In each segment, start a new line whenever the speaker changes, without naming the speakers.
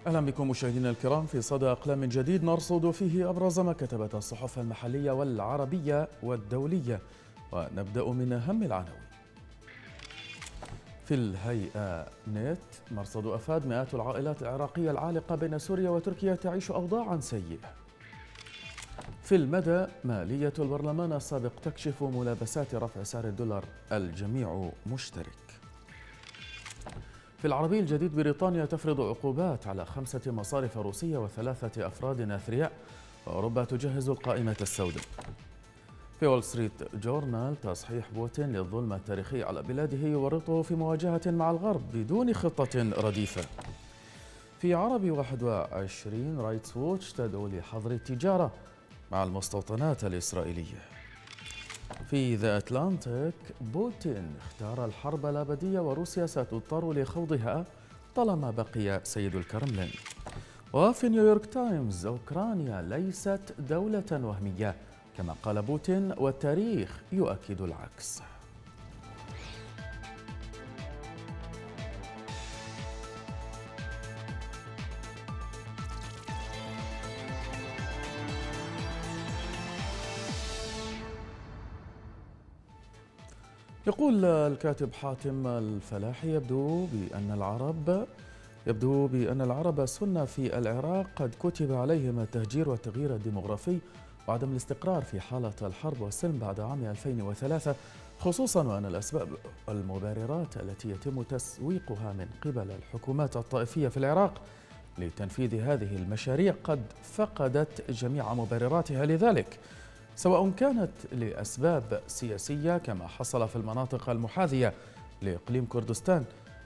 أهلا بكم مشاهدينا الكرام في صدى أقلام جديد نرصد فيه أبرز ما كتبت الصحف المحلية والعربية والدولية، ونبدأ من أهم العناوين. في الهيئة نت مرصد أفاد مئات العائلات العراقية العالقة بين سوريا وتركيا تعيش أوضاعا سيئة. في المدى مالية البرلمان السابق تكشف ملابسات رفع سعر الدولار، الجميع مشترك. في العربي الجديد بريطانيا تفرض عقوبات على 5 مصارف روسية و3 أفراد أثرياء، وأوروبا تجهز القائمة السوداء. في وول ستريت جورنال تصحيح بوتين للظلم التاريخي على بلاده يورطه في مواجهة مع الغرب بدون خطة رديفة. في عربي 21 رايتس ووتش تدعو لحظر التجارة مع المستوطنات الإسرائيلية. في ذا أتلانتيك بوتين اختار الحرب الأبدية وروسيا ستضطر لخوضها طالما بقي سيد الكرملين. وفي نيويورك تايمز أوكرانيا ليست دولة وهمية كما قال بوتين والتاريخ يؤكد العكس. يقول الكاتب حاتم الفلاحي يبدو بأن العرب السنة في العراق قد كتب عليهم التهجير والتغيير الديمغرافي وعدم الاستقرار في حالة الحرب والسلم بعد عام 2003، خصوصا وأن الأسباب والمبررات التي يتم تسويقها من قبل الحكومات الطائفية في العراق لتنفيذ هذه المشاريع قد فقدت جميع مبرراتها لذلك، سواء كانت لأسباب سياسية كما حصل في المناطق المحاذية لإقليم كردستان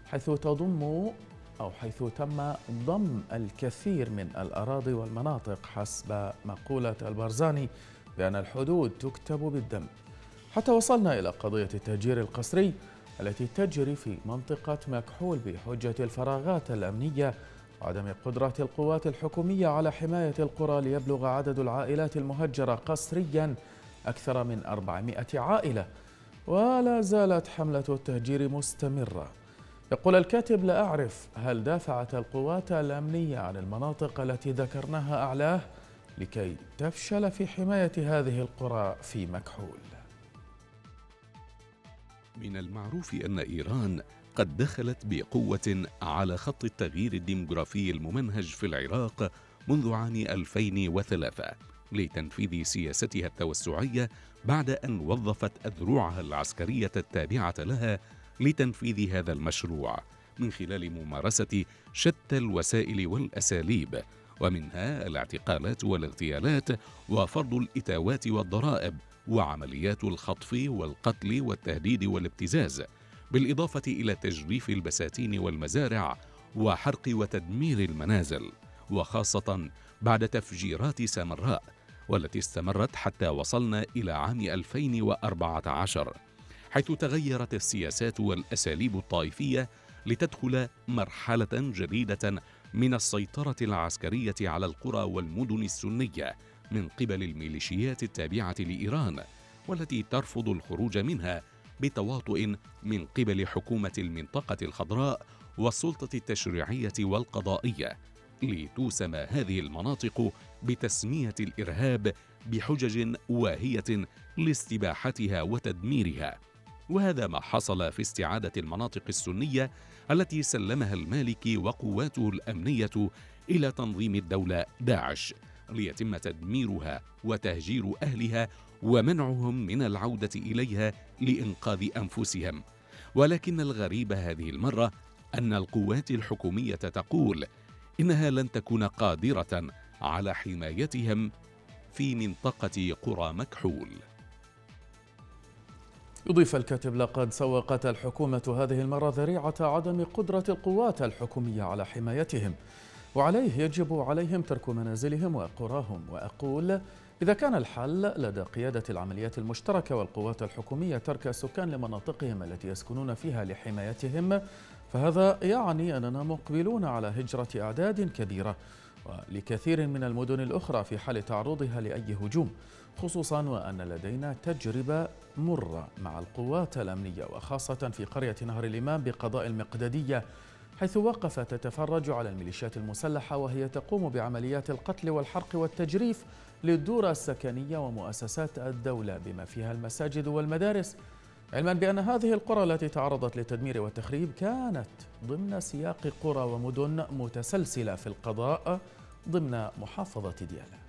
حيث تم ضم الكثير من الأراضي والمناطق حسب مقولة البرزاني بأن الحدود تكتب بالدم، حتى وصلنا إلى قضية التهجير القسري التي تجري في منطقة مكحول بحجة الفراغات الأمنية وعدم قدرة القوات الحكومية على حماية القرى، ليبلغ عدد العائلات المهجرة قسريا أكثر من 400 عائلة، ولا زالت حملة التهجير مستمرة. يقول الكاتب: لا أعرف هل دافعت القوات الأمنية عن المناطق التي ذكرناها أعلاه لكي تفشل في حماية هذه القرى في مكحول.
من المعروف أن إيران قد دخلت بقوة على خط التغيير الديمغرافي الممنهج في العراق منذ عام 2003 لتنفيذ سياستها التوسعية، بعد أن وظفت أذرعها العسكرية التابعة لها لتنفيذ هذا المشروع من خلال ممارسة شتى الوسائل والأساليب، ومنها الاعتقالات والاغتيالات وفرض الإتاوات والضرائب وعمليات الخطف والقتل والتهديد والابتزاز، بالإضافة إلى تجريف البساتين والمزارع وحرق وتدمير المنازل، وخاصة بعد تفجيرات سامراء والتي استمرت حتى وصلنا إلى عام 2014، حيث تغيرت السياسات والأساليب الطائفية لتدخل مرحلة جديدة من السيطرة العسكرية على القرى والمدن السنية من قبل الميليشيات التابعة لإيران، والتي ترفض الخروج منها بتواطؤ من قبل حكومة المنطقة الخضراء والسلطة التشريعية والقضائية، لتوسم هذه المناطق بتسمية الإرهاب بحجج واهية لاستباحتها وتدميرها. وهذا ما حصل في استعادة المناطق السنية التي سلمها المالكي وقواته الأمنية إلى تنظيم الدولة داعش، ليتم تدميرها وتهجير أهلها ومنعهم من العودة إليها لإنقاذ أنفسهم. ولكن الغريب هذه المرة أن القوات الحكومية تقول إنها لن تكون قادرة على حمايتهم في منطقة قرى مكحول.
يضيف الكاتب: لقد سوقت الحكومة هذه المرة ذريعة عدم قدرة القوات الحكومية على حمايتهم، وعليه يجب عليهم ترك منازلهم وقراهم. وأقول: إذا كان الحل لدى قيادة العمليات المشتركة والقوات الحكومية ترك السكان لمناطقهم التي يسكنون فيها لحمايتهم، فهذا يعني أننا مقبلون على هجرة أعداد كبيرة ولكثير من المدن الأخرى في حال تعرضها لأي هجوم، خصوصا وأن لدينا تجربة مرة مع القوات الأمنية وخاصة في قرية نهر الإمام بقضاء المقددية، حيث وقفت تتفرج على الميليشيات المسلحة وهي تقوم بعمليات القتل والحرق والتجريف للدور السكنية ومؤسسات الدولة بما فيها المساجد والمدارس، علما بأن هذه القرى التي تعرضت للتدمير والتخريب كانت ضمن سياق قرى ومدن متسلسلة في القضاء ضمن محافظة ديالى.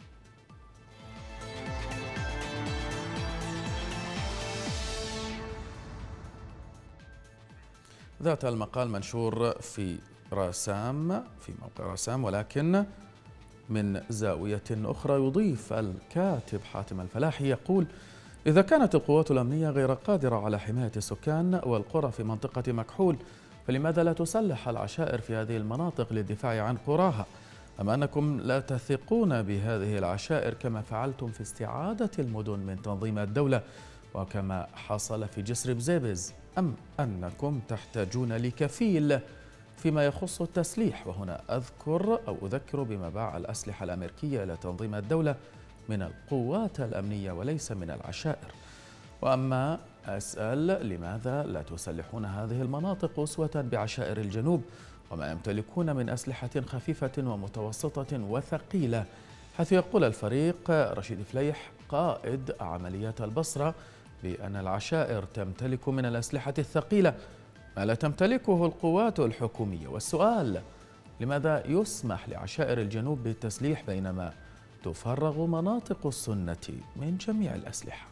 ذات المقال منشور في راسام في موقع راسام، ولكن من زاوية أخرى يضيف الكاتب حاتم الفلاحي يقول: إذا كانت القوات الأمنية غير قادرة على حماية السكان والقرى في منطقة مكحول، فلماذا لا تسلح العشائر في هذه المناطق للدفاع عن قراها؟ أم أنكم لا تثقون بهذه العشائر كما فعلتم في استعادة المدن من تنظيم الدولة وكما حصل في جسر بزيبز؟ أم أنكم تحتاجون لكفيل فيما يخص التسليح؟ وهنا أذكر بمباع الأسلحة الأمريكية إلى تنظيم الدولة من القوات الأمنية وليس من العشائر. وأما أسأل: لماذا لا تسلحون هذه المناطق أسوة بعشائر الجنوب وما يمتلكون من أسلحة خفيفة ومتوسطة وثقيلة؟ حيث يقول الفريق رشيد فليح قائد عمليات البصرة بأن العشائر تمتلك من الأسلحة الثقيلة ما لا تمتلكه القوات الحكومية. والسؤال: لماذا يسمح لعشائر الجنوب بالتسليح بينما تفرغ مناطق السنة من جميع الأسلحة؟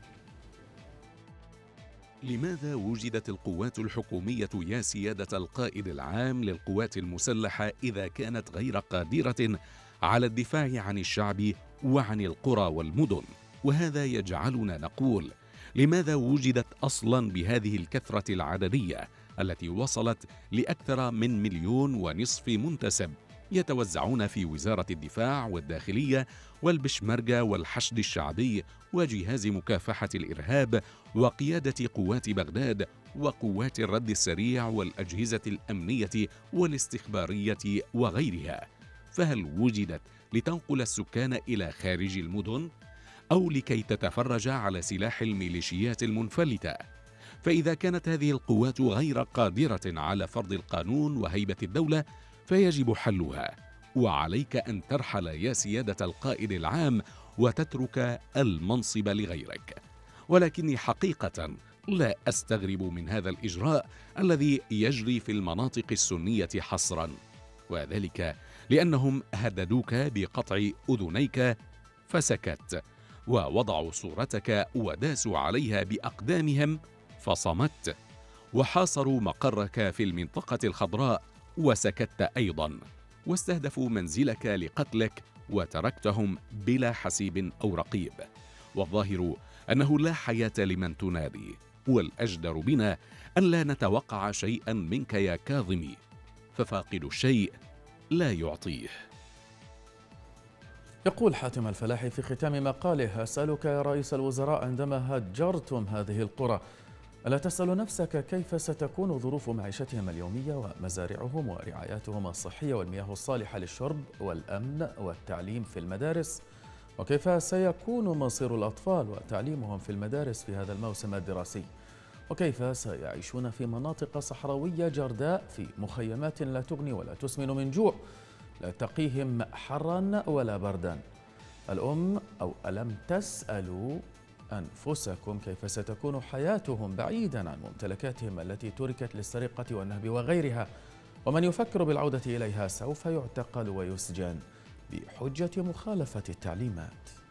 لماذا وجدت القوات الحكومية يا سيادة القائد العام للقوات المسلحة إذا كانت غير قادرة على الدفاع عن الشعب وعن القرى والمدن؟ وهذا يجعلنا نقول: لماذا وجدت أصلا بهذه الكثرة العددية التي وصلت لأكثر من 1.5 مليون منتسب يتوزعون في وزارة الدفاع والداخلية والبشمركة والحشد الشعبي وجهاز مكافحة الإرهاب وقيادة قوات بغداد وقوات الرد السريع والأجهزة الأمنية والاستخبارية وغيرها؟ فهل وجدت لتنقل السكان إلى خارج المدن أو لكي تتفرج على سلاح الميليشيات المنفلتة؟ فإذا كانت هذه القوات غير قادرة على فرض القانون وهيبة الدولة فيجب حلها، وعليك أن ترحل يا سيادة القائد العام وتترك المنصب لغيرك. ولكني حقيقة لا أستغرب من هذا الإجراء الذي يجري في المناطق السنية حصرا، وذلك لأنهم هددوك بقطع أذنيك فسكت، ووضعوا صورتك وداسوا عليها بأقدامهم فصمت، وحاصروا مقرك في المنطقة الخضراء وسكت أيضا، واستهدفوا منزلك لقتلك وتركتهم بلا حسيب أو رقيب. والظاهر أنه لا حياة لمن تنادي، والأجدر بنا أن لا نتوقع شيئا منك يا كاظمي، ففاقد الشيء لا يعطيه.
يقول حاتم الفلاحي في ختام مقاله: أسألك يا رئيس الوزراء، عندما هجرتم هذه القرى ألا تسأل نفسك كيف ستكون ظروف معيشتهم اليومية ومزارعهم ورعاياتهم الصحية والمياه الصالحة للشرب والأمن والتعليم في المدارس؟ وكيف سيكون مصير الأطفال وتعليمهم في المدارس في هذا الموسم الدراسي؟ وكيف سيعيشون في مناطق صحراوية جرداء في مخيمات لا تغني ولا تسمن من جوع، لا تقيهم حرا ولا بردا؟ ألم تسألوا أنفسكم كيف ستكون حياتهم بعيدا عن ممتلكاتهم التي تركت للسرقة والنهب وغيرها؟ ومن يفكر بالعودة إليها سوف يعتقل ويسجن بحجة مخالفة التعليمات.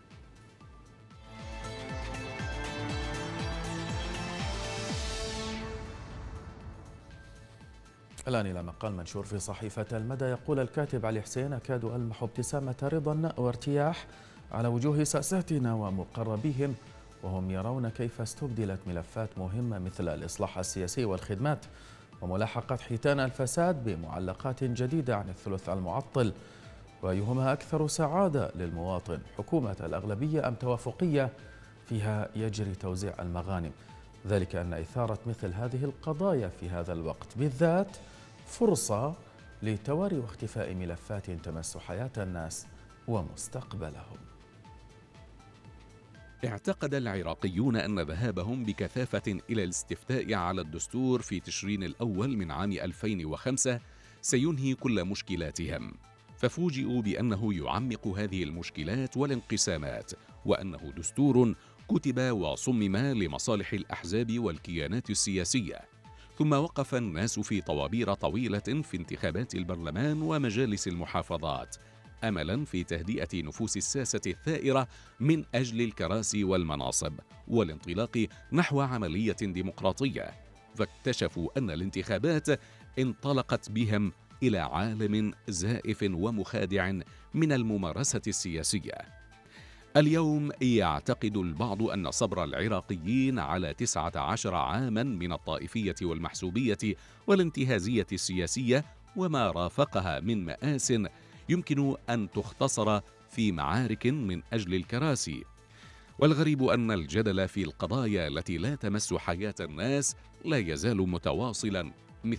الآن إلى مقال منشور في صحيفة المدى. يقول الكاتب علي حسين: أكاد ألمح ابتسامة رضا وارتياح على وجوه ساساتنا ومقربيهم وهم يرون كيف استبدلت ملفات مهمة مثل الإصلاح السياسي والخدمات وملاحقة حيتان الفساد بمعلقات جديدة عن الثلث المعطل، وأيهما أكثر سعادة للمواطن، حكومة الأغلبية أم توافقية فيها يجري توزيع المغانم؟ ذلك أن إثارة مثل هذه القضايا في هذا الوقت بالذات فرصة لتواري واختفاء ملفات تمس حياة الناس ومستقبلهم.
اعتقد العراقيون أن ذهابهم بكثافة إلى الاستفتاء على الدستور في تشرين الأول من عام 2005 سينهي كل مشكلاتهم، ففوجئوا بأنه يعمق هذه المشكلات والانقسامات، وأنه دستور كتب وصمم لمصالح الأحزاب والكيانات السياسية. ثم وقف الناس في طوابير طويلة في انتخابات البرلمان ومجالس المحافظات، أملاً في تهدئة نفوس الساسة الثائرة من أجل الكراسي والمناصب والانطلاق نحو عملية ديمقراطية، فاكتشفوا أن الانتخابات انطلقت بهم إلى عالم زائف ومخادع من الممارسة السياسية. اليوم يعتقد البعض أن صبر العراقيين على 19 عاماً من الطائفية والمحسوبية والانتهازية السياسية وما رافقها من مآسٍ يمكن أن تختصر في معارك من أجل الكراسي. والغريب أن الجدل في القضايا التي لا تمس حياة الناس لا يزال متواصلا،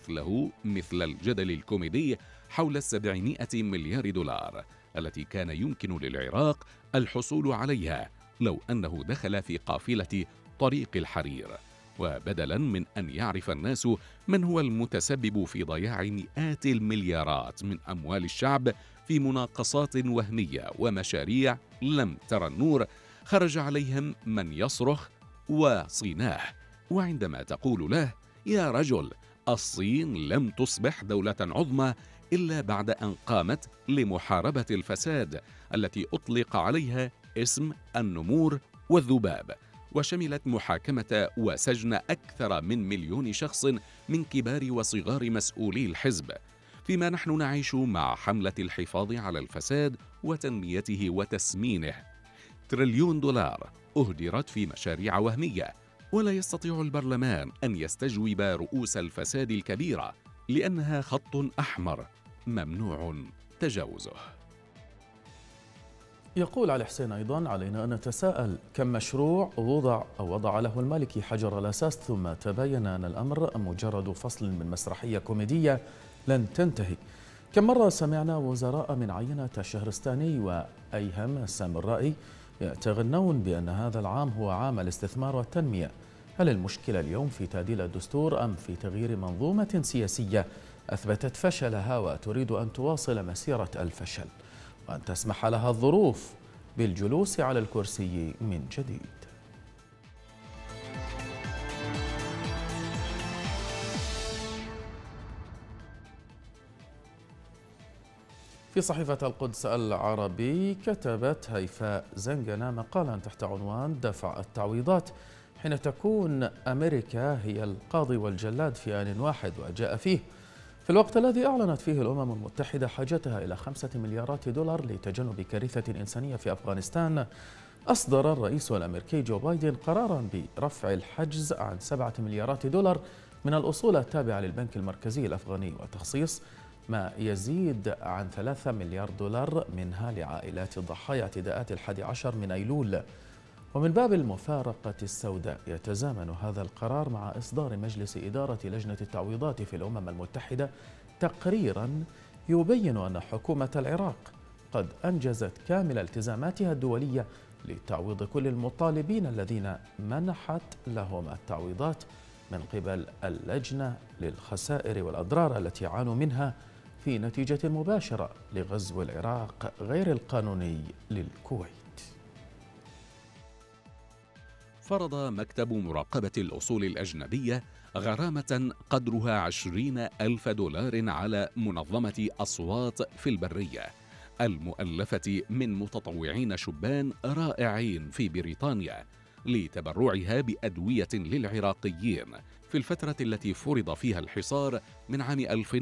مثل الجدل الكوميدي حول 700 مليار دولار التي كان يمكن للعراق الحصول عليها لو أنه دخل في قافلة طريق الحرير. وبدلا من أن يعرف الناس من هو المتسبب في ضياع مئات المليارات من أموال الشعب في مناقصات وهمية ومشاريع لم ترى النور، خرج عليهم من يصرخ وصيناه. وعندما تقول له يا رجل، الصين لم تصبح دولة عظمى إلا بعد أن قامت لمحاربة الفساد التي أطلق عليها اسم النمور والذباب، وشملت محاكمة وسجن أكثر من 1,000,000 شخص من كبار وصغار مسؤولي الحزب، فيما نحن نعيش مع حملة الحفاظ على الفساد وتنميته وتسمينه. تريليون دولار أهدرت في مشاريع وهمية، ولا يستطيع البرلمان أن يستجوب رؤوس الفساد الكبيرة لأنها خط أحمر ممنوع تجاوزه.
يقول علي حسين أيضا: علينا أن نتساءل كم مشروع وضع له المالكي حجر الأساس ثم تبين أن الأمر مجرد فصل من مسرحية كوميدية لن تنتهي. كم مرة سمعنا وزراء من عينة الشهرستاني وأيهم السامرائي يتغنون بأن هذا العام هو عام الاستثمار والتنمية. هل المشكلة اليوم في تعديل الدستور أم في تغيير منظومة سياسية أثبتت فشلها وتريد أن تواصل مسيرة الفشل وأن تسمح لها الظروف بالجلوس على الكرسي من جديد؟ في صحيفة القدس العربي كتبت هيفاء زنجنة مقالا تحت عنوان دفع التعويضات حين تكون أمريكا هي القاضي والجلاد في آن واحد، وجاء فيه في الوقت الذي أعلنت فيه الأمم المتحدة حاجتها إلى 5 مليارات دولار لتجنب كارثة إنسانية في أفغانستان. أصدر الرئيس الأمريكي جو بايدن قرارا برفع الحجز عن 7 مليارات دولار من الأصول التابعة للبنك المركزي الأفغاني وتخصيص ما يزيد عن 3 مليار دولار منها لعائلات ضحايا اعتداءات 11 من أيلول. ومن باب المفارقة السوداء يتزامن هذا القرار مع إصدار مجلس إدارة لجنة التعويضات في الأمم المتحدة تقريرا يبين أن حكومة العراق قد أنجزت كامل التزاماتها الدولية لتعويض كل المطالبين الذين منحت لهم التعويضات من قبل اللجنة للخسائر والأضرار التي عانوا منها في نتيجة مباشرة لغزو العراق غير القانوني للكويت.
فرض مكتب مراقبة الأصول الأجنبية غرامة قدرها 20,000 دولار على منظمة أصوات في البرية المؤلفة من متطوعين شبان رائعين في بريطانيا لتبرعها بأدوية للعراقيين في الفترة التي فرض فيها الحصار من عام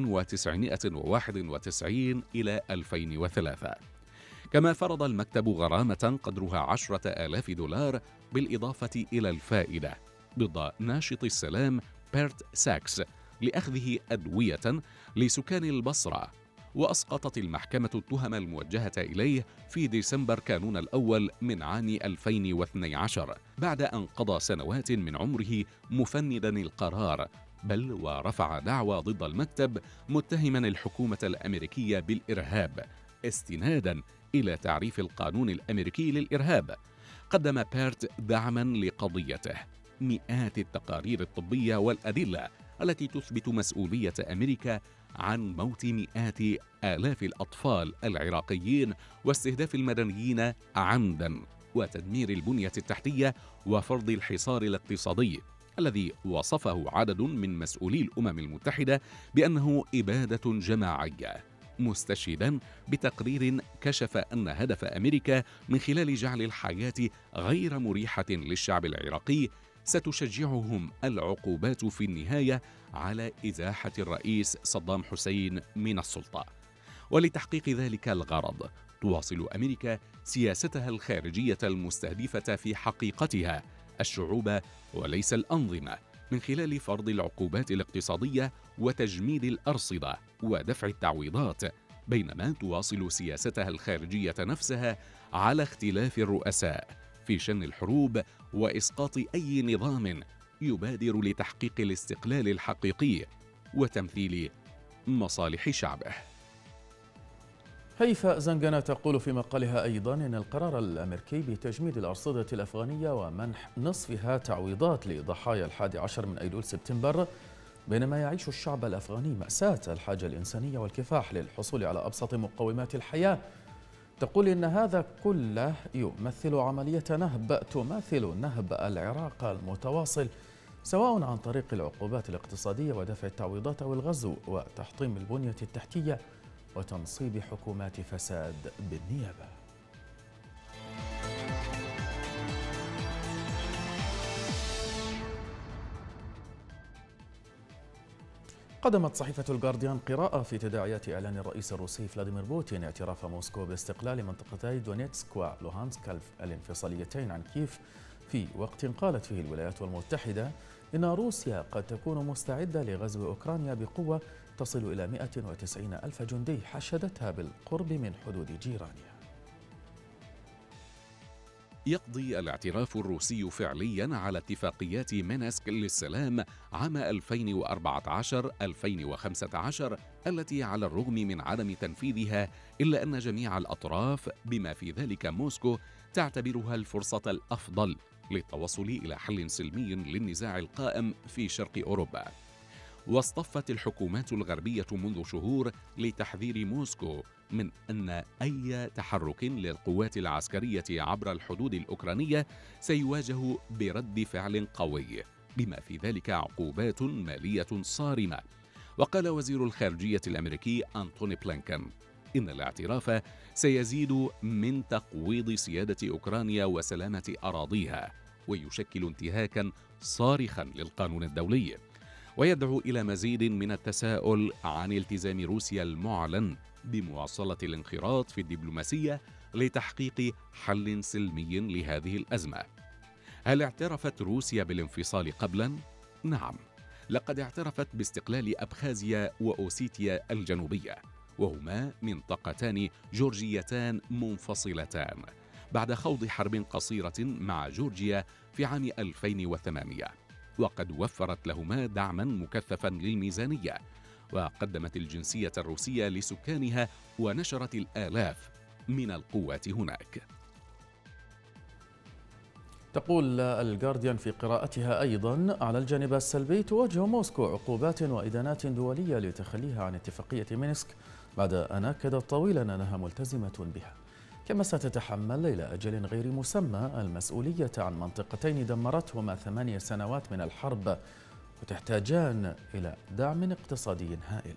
1991 إلى 2003. كما فرض المكتب غرامة قدرها 10,000 دولار بالإضافة إلى الفائدة ضد ناشط السلام بيرت ساكس لأخذه أدوية لسكان البصرة. وأسقطت المحكمة التهم الموجهة إليه في ديسمبر كانون الأول من عام 2012 بعد أن قضى سنوات من عمره مفندا القرار، بل ورفع دعوى ضد المكتب متهما الحكومة الأمريكية بالإرهاب استنادا إلى تعريف القانون الأمريكي للإرهاب. قدم بيرت دعما لقضيته. مئات التقارير الطبية والأدلة التي تثبت مسؤولية أمريكا عن موت مئات آلاف الأطفال العراقيين واستهداف المدنيين عمدا وتدمير البنية التحتية وفرض الحصار الاقتصادي الذي وصفه عدد من مسؤولي الأمم المتحدة بأنه إبادة جماعية، مستشهدا بتقرير كشف أن هدف أمريكا من خلال جعل الحياة غير مريحة للشعب العراقي ستشجعهم العقوبات في النهاية على إزاحة الرئيس صدام حسين من السلطة. ولتحقيق ذلك الغرض تواصل أمريكا سياستها الخارجية المستهدفة في حقيقتها الشعوب وليس الأنظمة، من خلال فرض العقوبات الاقتصادية وتجميد الأرصدة ودفع التعويضات، بينما تواصل سياستها الخارجية نفسها على اختلاف الرؤساء في شن الحروب وإسقاط أي نظام يبادر لتحقيق الاستقلال الحقيقي وتمثيل مصالح شعبه.
هيفاء زنجنة تقول في مقالها أيضا إن القرار الأمريكي بتجميد الأرصدة الأفغانية ومنح نصفها تعويضات لضحايا 11 من أيلول سبتمبر، بينما يعيش الشعب الأفغاني مأساة الحاجة الإنسانية والكفاح للحصول على أبسط مقومات الحياة. تقول إن هذا كله يمثل عملية نهب تماثل نهب العراق المتواصل، سواء عن طريق العقوبات الاقتصادية ودفع التعويضات أو الغزو وتحطيم البنية التحتية وتنصيب حكومات فساد بالنيابة. قدمت صحيفة الجارديان قراءة في تداعيات إعلان الرئيس الروسي فلاديمير بوتين اعتراف موسكو باستقلال منطقتي دونيتسك ولوهانسك الانفصاليتين عن كييف، في وقت قالت فيه الولايات المتحدة إن روسيا قد تكون مستعدة لغزو أوكرانيا بقوة تصل إلى 190 ألف جندي حشدتها بالقرب من حدود جيرانها.
يقضي الاعتراف الروسي فعليا على اتفاقيات مينسك للسلام عام 2014-2015 التي على الرغم من عدم تنفيذها إلا أن جميع الأطراف بما في ذلك موسكو تعتبرها الفرصة الأفضل للتوصل إلى حل سلمي للنزاع القائم في شرق أوروبا. واصطفت الحكومات الغربية منذ شهور لتحذير موسكو من أن أي تحرك للقوات العسكرية عبر الحدود الأوكرانية سيواجه برد فعل قوي، بما في ذلك عقوبات مالية صارمة. وقال وزير الخارجية الأمريكي أنتوني بلينكن إن الاعتراف سيزيد من تقويض سيادة أوكرانيا وسلامة أراضيها، ويشكل انتهاكا صارخا للقانون الدولي، ويدعو إلى مزيد من التساؤل عن التزام روسيا المعلن بمواصلة الانخراط في الدبلوماسية لتحقيق حل سلمي لهذه الأزمة. هل اعترفت روسيا بالانفصال قبلا؟ نعم، لقد اعترفت باستقلال أبخازيا وأوسيتيا الجنوبية، وهما منطقتان جورجيتان منفصلتان بعد خوض حرب قصيرة مع جورجيا في عام 2008، وقد وفرت لهما دعما مكثفا للميزانية، وقدمت الجنسية الروسية لسكانها، ونشرت الآلاف من القوات هناك.
تقول الجارديان في قراءتها أيضا: على الجانب السلبي تواجه موسكو عقوبات وإدانات دولية لتخليها عن اتفاقية مينسك بعد أن أكدت طويلا أنها ملتزمة بها، كما ستتحمل إلى أجل غير مسمى المسؤولية عن منطقتين دمرتهما 8 سنوات من الحرب وتحتاجان إلى دعم اقتصادي هائل.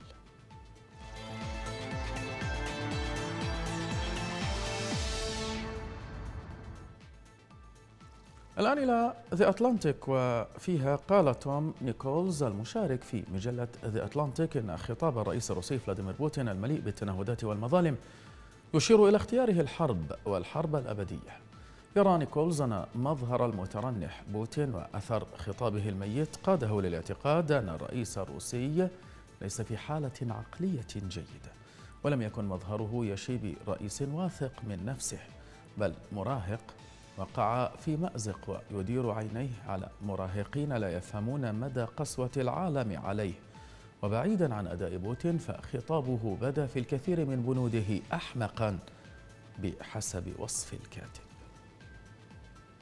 الآن إلى ذا أتلانتيك، وفيها قال توم نيكولز المشارك في مجلة ذا أتلانتيك إن خطاب الرئيس الروسي فلاديمير بوتين المليء بالتنهدات والمظالم يشير إلى اختياره الحرب والحرب الأبدية. يرى نيكولز أن مظهر المترنح بوتين وأثر خطابه الميت قاده للاعتقاد أن الرئيس الروسي ليس في حالة عقلية جيدة، ولم يكن مظهره يشي برئيس واثق من نفسه، بل مراهق وقع في مأزق ويدير عينيه على مراهقين لا يفهمون مدى قسوة العالم عليه. وبعيدا عن أداء بوتين فخطابه بدا في الكثير من بنوده أحمقا بحسب وصف الكاتب.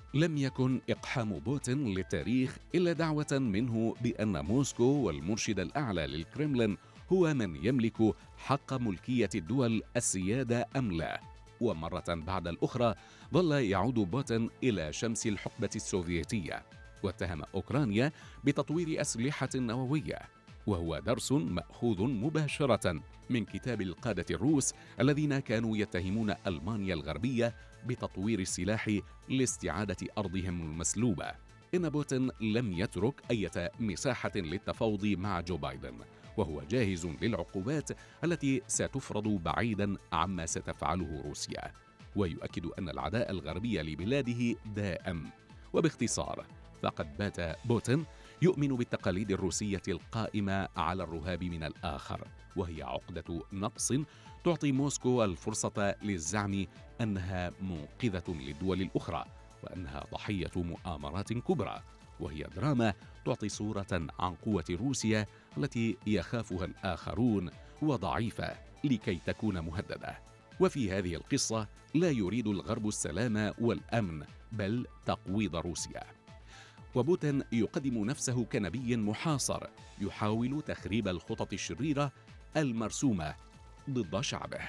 لم يكن إقحام بوتين للتاريخ إلا دعوة منه بأن موسكو والمرشد الأعلى للكرملين هو من يملك حق ملكية الدول السيادة أم لا. ومرة بعد الأخرى ظل يعود بوتين إلى شمس الحقبة السوفيتية، واتهم أوكرانيا بتطوير أسلحة نووية، وهو درس مأخوذ مباشرة من كتاب القادة الروس الذين كانوا يتهمون ألمانيا الغربية بتطوير السلاح لاستعادة أرضهم المسلوبة. إن بوتين لم يترك أي مساحة للتفاوض مع جو بايدن، وهو جاهز للعقوبات التي ستفرض بعيدا عما ستفعله روسيا، ويؤكد أن العداء الغربي لبلاده دائم. وباختصار، فقد بات بوتين يؤمن بالتقاليد الروسية القائمة على الرهاب من الآخر، وهي عقدة نقص تعطي موسكو الفرصة للزعم أنها منقذة للدول الأخرى، وأنها ضحية مؤامرات كبرى، وهي دراما تعطي صورة عن قوة روسيا التي يخافها الآخرون وضعيفة لكي تكون مهددة. وفي هذه القصة لا يريد الغرب السلام والأمن، بل تقويض روسيا. وبوتين يقدم نفسه كنبي محاصر يحاول تخريب الخطط الشريرة المرسومة ضد شعبه.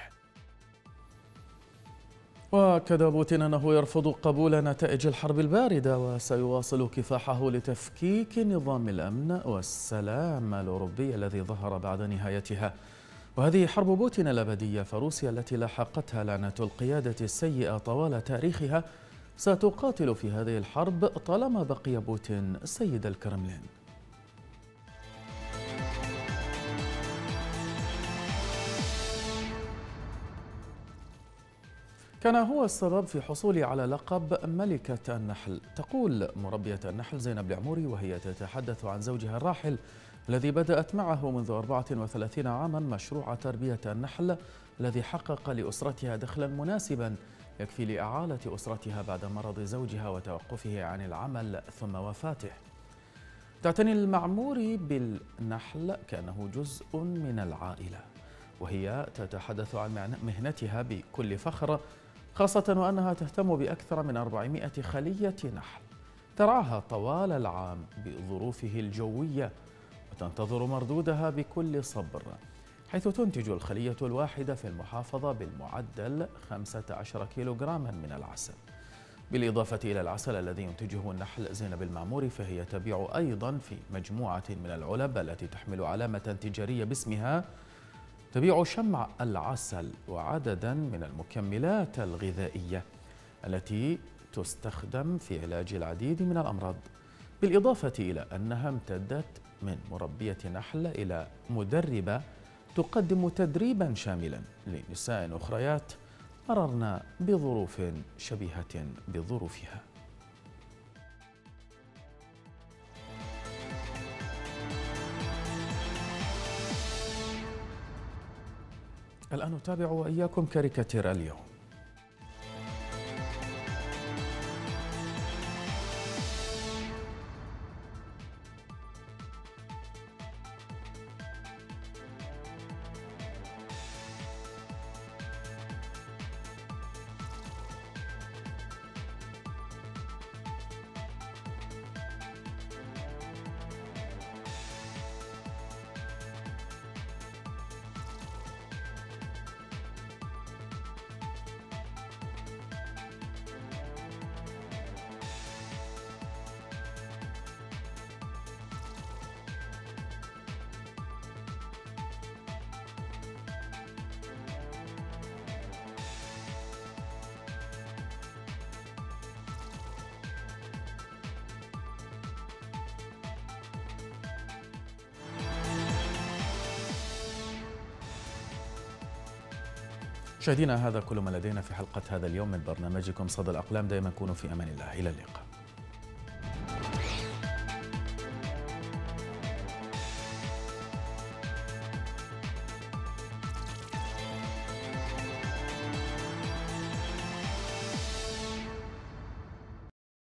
وأكد بوتين أنه يرفض قبول نتائج الحرب الباردة، وسيواصل كفاحه لتفكيك نظام الأمن والسلام الأوروبي الذي ظهر بعد نهايتها. وهذه حرب بوتين الأبدية، فروسيا التي لاحقتها لعنة القيادة السيئة طوال تاريخها ستقاتل في هذه الحرب طالما بقي بوتين سيد الكرملين. كان هو السبب في حصولي على لقب ملكة النحل. تقول مربية النحل زينب العموري وهي تتحدث عن زوجها الراحل الذي بدأت معه منذ 34 عاما مشروع تربية النحل الذي حقق لأسرتها دخلا مناسبا يكفي لإعالة أسرتها بعد مرض زوجها وتوقفه عن العمل ثم وفاته. تعتني المعموري بالنحل كأنه جزء من العائلة، وهي تتحدث عن مهنتها بكل فخر، خاصة وأنها تهتم بأكثر من 400 خلية نحل ترعاها طوال العام بظروفه الجوية، وتنتظر مردودها بكل صبر، حيث تنتج الخلية الواحدة في المحافظة بالمعدل 15 كيلوغراما من العسل. بالإضافة إلى العسل الذي ينتجه النحل زينب المعموري، فهي تبيع أيضا في مجموعة من العلب التي تحمل علامة تجارية باسمها، تبيع شمع العسل وعددا من المكملات الغذائية التي تستخدم في علاج العديد من الأمراض. بالإضافة إلى أنها امتدت من مربية نحل إلى مدربة تقدم تدريبا شاملا لنساء أخريات مررنا بظروف شبيهة بظروفها. الآن نتابع وإياكم كاريكاتير اليوم. مشاهدينا، هذا كل ما لدينا في حلقة هذا اليوم من برنامجكم صدى الأقلام. دائما كونوا في أمان الله. إلى اللقاء.